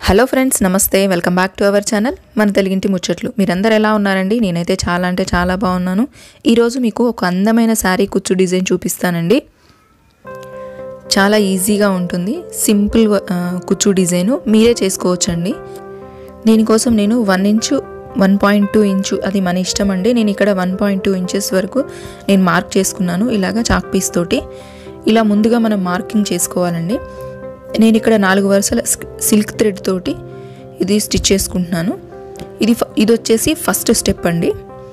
Hello friends, నమస్తే. Welcome back to our channel మన తెలుగింటి ముచ్చట్లు. మీరందరూ ఎలా ఉన్నారండి? నేనైతే చాలా బాగున్నాను. ఈరోజు మీకు ఒక అందమైన శారీ కుచ్చు డిజైన్ చూపిస్తానండి. చాలా ఈజీగా ఉంటుంది. సింపుల్ కుచ్చు డిజైను మీరే చేసుకోవచ్చండి. దీనికోసం నేను 1 ఇంచు 1.2 ఇంచు అది మన ఇష్టం అండి. నేను ఇక్కడ 1.2 ఇంచెస్ వరకు నేను మార్క్ చేసుకున్నాను. ఇలాగా చాక్ పీస్ తోటి ఇలా ముందుగా మనం మార్కింగ్ చేసుకోవాలండి. నేను ఇక్కడ 4 వరుసల సిల్క్ థ్రెడ్ తోటి ఇది స్టిచ్ చేసుకుంటున్నాను. ఇది వచ్చేసి ఫస్ట్ స్టెప్ అండి.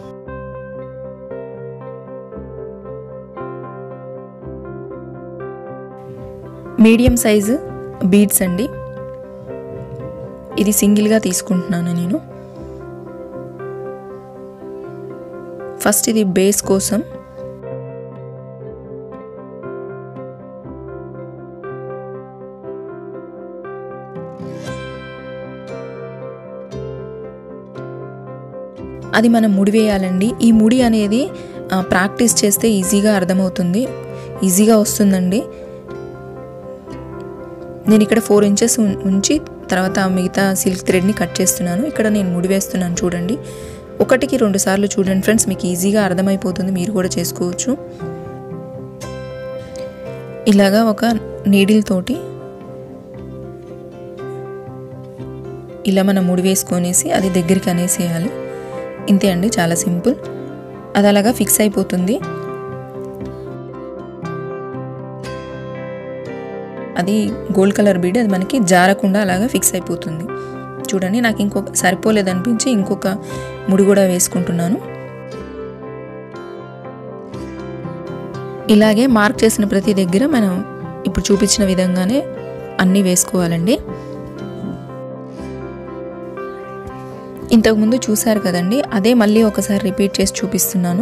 మీడియం సైజు బీడ్స్ అండి. ఇది సింగిల్గా తీసుకుంటున్నాను నేను. ఫస్ట్ ఇది బేస్ కోసం అది మనం ముడి వేయాలండి. ఈ ముడి అనేది ప్రాక్టీస్ చేస్తే ఈజీగా అర్థమవుతుంది, ఈజీగా వస్తుందండి. నేను ఇక్కడ 4 ఇంచెస్ ఉంచి తర్వాత మిగతా సిల్క్ థ్రెడ్ని కట్ చేస్తున్నాను. ఇక్కడ నేను ముడి వేస్తున్నాను చూడండి. 1కి 2 సార్లు చూడండి ఫ్రెండ్స్, మీకు ఈజీగా అర్థమైపోతుంది. మీరు కూడా చేసుకోవచ్చు. ఇలాగా ఒక నీడిల్ తోటి ఇలా మనం ముడి వేసుకొనేసి అది దగ్గరికి అనేసేయాలి. ఇంతే అండి, చాలా సింపుల్. అది అలాగా ఫిక్స్ అయిపోతుంది. అది గోల్డ్ కలర్ బీడ్, అది మనకి జారకుండా అలాగా ఫిక్స్ అయిపోతుంది. చూడండి, నాకు ఇంకొక సరిపోలేదనిపించి ఇంకొక ముడి కూడా వేసుకుంటున్నాను. ఇలాగే మార్క్ చేసిన ప్రతి దగ్గర మనం ఇప్పుడు చూపించిన విధంగానే అన్నీ వేసుకోవాలండి. ఇంతకుముందు చూసారు కదండి, అదే మళ్ళీ ఒకసారి రిపీట్ చేసి చూపిస్తున్నాను.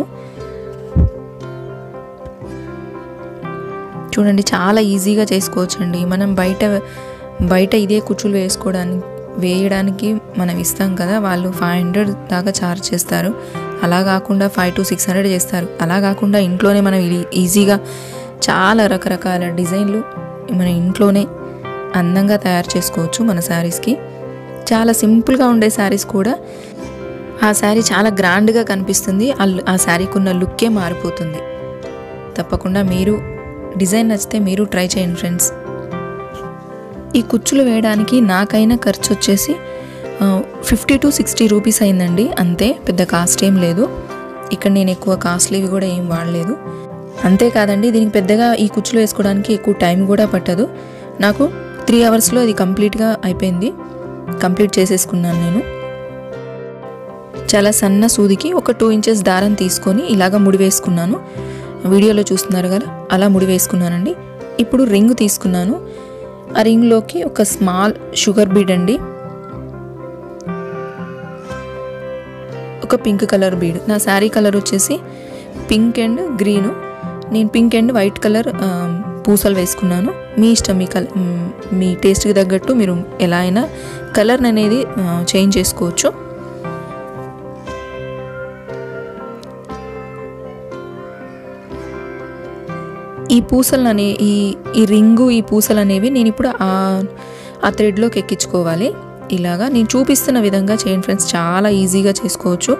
చూడండి, చాలా ఈజీగా చేసుకోవచ్చండి. మనం బయట ఇదే కుచ్చులు వేయడానికి మనం ఇస్తాం కదా, వాళ్ళు 500 దాకా ఛార్జ్ చేస్తారు. అలా కాకుండా 500 to 600 చేస్తారు. అలా కాకుండా ఇంట్లోనే మనం ఈజీగా చాలా రకరకాల డిజైన్లు మన ఇంట్లోనే అందంగా తయారు చేసుకోవచ్చు. మన శారీస్కి చాలా సింపుల్గా ఉండే శారీస్ కూడా ఆ శారీ చాలా గ్రాండ్గా కనిపిస్తుంది. ఆ శారీకి ఉన్న లుక్కే మారిపోతుంది. తప్పకుండా మీరు డిజైన్ నచ్చితే మీరు ట్రై చేయండి ఫ్రెండ్స్. ఈ కుచ్చులు వేయడానికి నాకైన ఖర్చు వచ్చేసి 50 to 60 రూపీస్ అయిందండి. అంతే, పెద్ద కాస్ట్ ఏం లేదు. ఇక్కడ నేను ఎక్కువ కాస్ట్లీవి కూడా ఏం వాడలేదు. అంతేకాదండి, దీనికి పెద్దగా ఈ కుచ్చులు వేసుకోవడానికి ఎక్కువ టైం కూడా పట్టదు. నాకు 3 అవర్స్లో ఇది కంప్లీట్గా అయిపోయింది. కంప్లీట్ చేసేసుకున్నాను నేను. చాలా సన్న సూదికి ఒక 2 ఇంచెస్ దారం తీసుకొని ఇలాగ ముడి వేసుకున్నాను. వీడియోలో చూస్తున్నారు కదా, అలా ముడి వేసుకున్నానండి. ఇప్పుడు రింగ్ తీసుకున్నాను. ఆ రింగ్లోకి ఒక స్మాల్ షుగర్ బీడ్ అండి, ఒక పింక్ కలర్ బీడ్. నా శారీ కలర్ వచ్చేసి పింక్ అండ్ గ్రీను. నేను పింక్ అండ్ వైట్ కలర్ పూసలు వేసుకున్నాను. మీ ఇష్టం, మీ టేస్ట్కి తగ్గట్టు మీరు ఎలా అయినా కలర్ అనేది చేంజ్ చేసుకోవచ్చు. ఈ పూసలు ఈ రింగు ఈ పూసలు అనేవి నేను ఇప్పుడు ఆ థ్రెడ్లోకి ఎక్కించుకోవాలి. ఇలాగా నేను చూపిస్తున్న విధంగా చేయండి ఫ్రెండ్స్, చాలా ఈజీగా చేసుకోవచ్చు.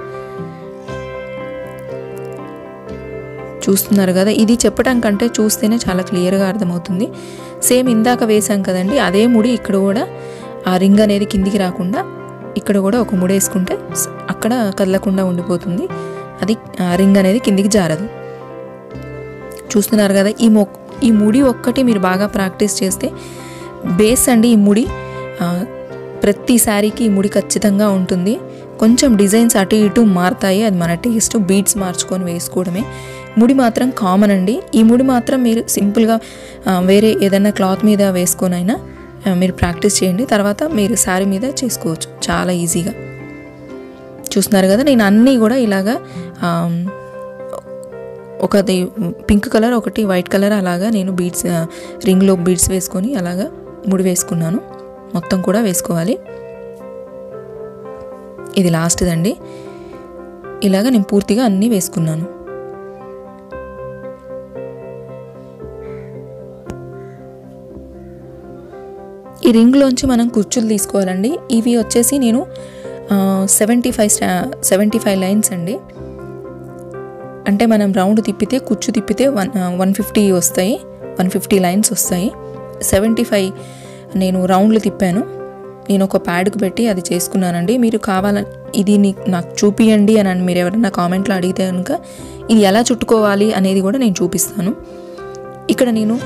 చూస్తున్నారు కదా, ఇది చెప్పడం కంటే చూస్తేనే చాలా క్లియర్గా అర్థమవుతుంది. సేమ్ ఇందాక వేసాం కదండి, అదే ముడి ఇక్కడ కూడా ఆ రింగ్ అనేది కిందికి రాకుండా ఇక్కడ కూడా ఒక ముడి వేసుకుంటే అక్కడ కదలకుండా ఉండిపోతుంది. అది ఆ రింగ్ అనేది కిందికి జారదు. చూస్తున్నారు కదా, ఈ ముడి ఒక్కటి మీరు బాగా ప్రాక్టీస్ చేస్తే బేస్ అండి. ఈ ముడి ప్రతి శారీకి ఈ ముడి ఖచ్చితంగా ఉంటుంది. కొంచెం డిజైన్స్ అటు ఇటు మారుతాయి, అది మన టేస్ట్. బీడ్స్ మార్చుకొని వేసుకోవడమే. ముడి మాత్రం కామన్ అండి. ఈ ముడి మాత్రం మీరు సింపుల్గా వేరే ఏదైనా క్లాత్ మీద వేసుకొనైనా మీరు ప్రాక్టీస్ చేయండి. తర్వాత మీరు శారీ మీద చేసుకోవచ్చు చాలా ఈజీగా. చూస్తున్నారు కదా, నేను అన్నీ కూడా ఇలాగా ఒకటి పింక్ కలర్, ఒకటి వైట్ కలర్, అలాగా నేను బీడ్స్ రింగ్లో బీడ్స్ వేసుకొని అలాగా ముడి వేసుకున్నాను. మొత్తం కూడా వేసుకోవాలి. ఇది లాస్ట్దండి. ఇలాగా నేను పూర్తిగా అన్నీ వేసుకున్నాను. ఈ రింగ్లోంచి మనం కుచ్చులు తీసుకోవాలండి. ఇవి వచ్చేసి నేను 75 లైన్స్ అండి. అంటే మనం రౌండ్ తిప్పితే కుచ్చు తిప్పితే 150 వస్తాయి, 150 లైన్స్ వస్తాయి. 75 నేను రౌండ్లు తిప్పాను. నేను ఒక ప్యాడ్కి పెట్టి అది చేసుకున్నానండి. మీరు కావాలని ఇది నాకు చూపియండి అని మీరు ఎవరైనా కామెంట్లో అడిగితే కనుక ఇది ఎలా చుట్టుకోవాలి అనేది కూడా నేను చూపిస్తాను. ఇక్కడ నేను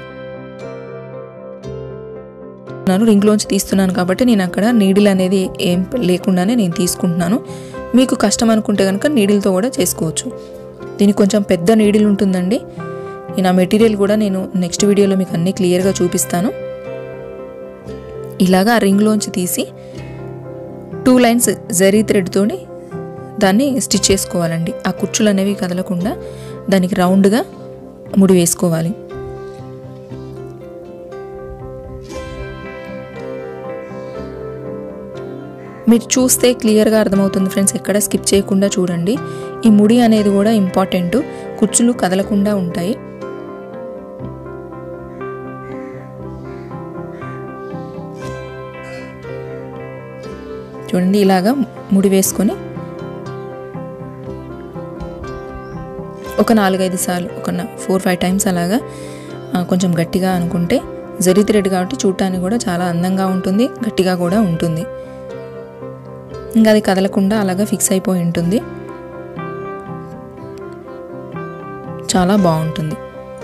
రింగ్లోంచి తీస్తున్నాను కాబట్టి నేను అక్కడ నీడిల్ అనేది ఏం లేకుండానే నేను తీసుకుంటున్నాను. మీకు కష్టం అనుకుంటే కనుక నీడిల్తో కూడా చేసుకోవచ్చు. దీనికి కొంచెం పెద్ద నీడిల్ ఉంటుందండి. నేను ఆ మెటీరియల్ కూడా నేను నెక్స్ట్ వీడియోలో మీకు అన్నీ క్లియర్గా చూపిస్తాను. ఇలాగా ఆ రింగ్లోంచి తీసి 2 లైన్స్ జరీ థ్రెడ్తోని దాన్ని స్టిచ్ చేసుకోవాలండి. ఆ కుచ్చులు అనేవి కదలకుండా దానికి రౌండ్గా ముడి వేసుకోవాలి. మీరు చూస్తే క్లియర్గా అర్థమవుతుంది ఫ్రెండ్స్, ఎక్కడ స్కిప్ చేయకుండా చూడండి. ఈ ముడి అనేది కూడా ఇంపార్టెంట్, కుచ్చులు కదలకుండా ఉంటాయి. చూడండి ఇలాగా ముడి వేసుకొని ఒక 4-5 సార్లు, ఒక 4-5 టైమ్స్ అలాగా కొంచెం గట్టిగా అనుకుంటే జరీ థ్రెడ్ కాబట్టి చూడటానికి కూడా చాలా అందంగా ఉంటుంది, గట్టిగా కూడా ఉంటుంది. ఇంకా అది కదలకుండా అలాగా ఫిక్స్ అయిపోయి ఉంటుంది, చాలా బాగుంటుంది.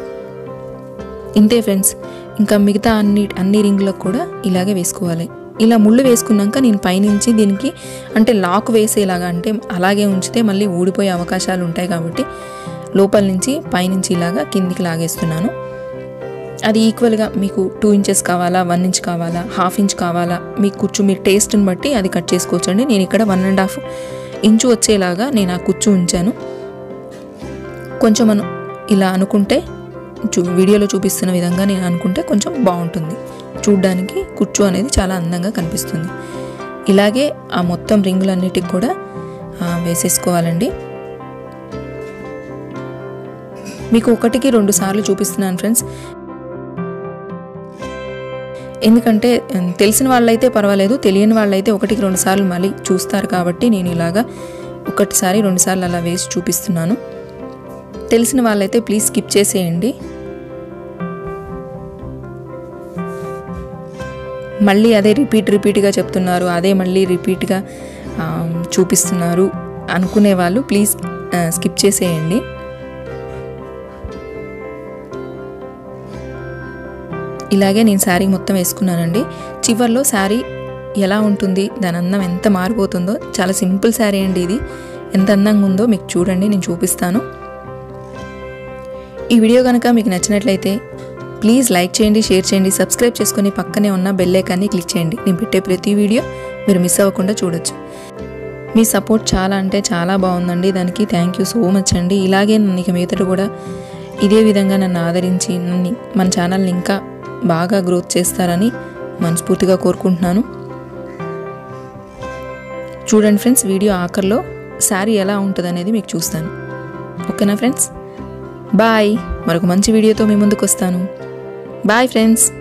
ఇంతే ఫ్రెండ్స్, ఇంకా మిగతా అన్ని రింగులకు కూడా ఇలాగే వేసుకోవాలి. ఇలా ముళ్ళు వేసుకున్నాక నేను పైనుంచి దీనికి అంటే లాక్ వేసేలాగా, అంటే అలాగే ఉంచితే మళ్ళీ ఊడిపోయే అవకాశాలు ఉంటాయి కాబట్టి లోపల నుంచి పైనుంచి ఇలాగా కిందికి లాగేస్తున్నాను. అది ఈక్వల్గా మీకు 2 ఇంచెస్ కావాలా, 1 ఇంచ్ కావాలా, 1/2 ఇంచ్ కావాలా, మీ కుచ్చు మీ టేస్ట్ని బట్టి అది కట్ చేసుకోవచ్చండి. నేను ఇక్కడ 1.5 ఇంచు వచ్చేలాగా నేను ఆ కుచ్చు ఉంచాను. కొంచెం ఇలా అనుకుంటే వీడియోలో చూపిస్తున్న విధంగా నేను అనుకుంటే కొంచెం బాగుంటుంది, చూడ్డానికి కుచ్చు అనేది చాలా అందంగా కనిపిస్తుంది. ఇలాగే ఆ మొత్తం రింగులన్నిటికి కూడా వేసేసుకోవాలండి. మీకు 1-2 సార్లు చూపిస్తున్నాను ఫ్రెండ్స్, ఎందుకంటే తెలిసిన వాళ్ళైతే పర్వాలేదు, తెలియని వాళ్ళైతే 1-2 సార్లు మళ్ళీ చూస్తారు కాబట్టి నేను ఇలాగా 1-2 సార్లు అలా వేసి చూపిస్తున్నాను. తెలిసిన వాళ్ళైతే ప్లీజ్ స్కిప్ చేసేయండి. మళ్ళీ అదే రిపీట్గా చెప్తున్నారు, అదే మళ్ళీ రిపీట్గా చూపిస్తున్నారు అనుకునే వాళ్ళు ప్లీజ్ స్కిప్ చేసేయండి. ఇలాగే నేను శారీ మొత్తం వేసుకున్నానండి. చివర్లో శారీ ఎలా ఉంటుంది, దాని అందం ఎంత మారిపోతుందో, చాలా సింపుల్ శారీ అండి ఇది. ఎంత అందంగా ఉందో మీకు చూడండి, నేను చూపిస్తాను. ఈ వీడియో కనుక మీకు నచ్చినట్లయితే ప్లీజ్ లైక్ చేయండి, షేర్ చేయండి, సబ్స్క్రైబ్ చేసుకొని పక్కనే ఉన్న బెల్ ఐకాన్ని క్లిక్ చేయండి. నేను పెట్టే ప్రతి వీడియో మీరు మిస్ అవ్వకుండా చూడొచ్చు. మీ సపోర్ట్ చాలా అంటే చాలా బాగుందండి, దానికి థ్యాంక్ యూ సో మచ్ అండి. ఇలాగే నన్ను ఇక మీదట కూడా ఇదే విధంగా నన్ను ఆదరించి మన ఛానల్ని ఇంకా బాగా గ్రోత్ చేస్తారని మనస్ఫూర్తిగా కోరుకుంటున్నాను. చూడండి ఫ్రెండ్స్, వీడియో ఆఖరిలో శారీ ఎలా ఉంటుంది అనేది మీకు చూస్తాను. ఓకేనా ఫ్రెండ్స్, బాయ్. మరొక మంచి వీడియోతో మీ ముందుకు వస్తాను. Bye friends.